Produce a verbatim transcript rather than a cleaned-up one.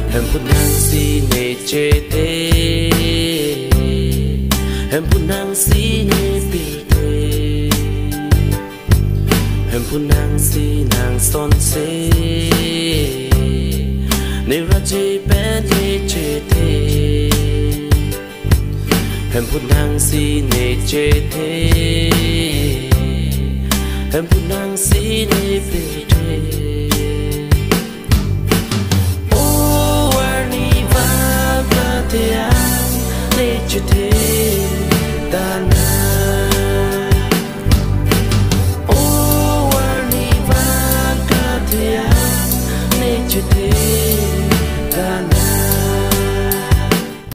Hemphu Nangsi Nechethe, Hemphu Nangsi Nechethe, Hemphu Nangsi Nang Son Se, Niraje Ben Nechethe, Hemphu Nangsi Nechethe, Hemphu Nangsi Nechethe. Nechethe dana, oh warni vanga thea nechethe.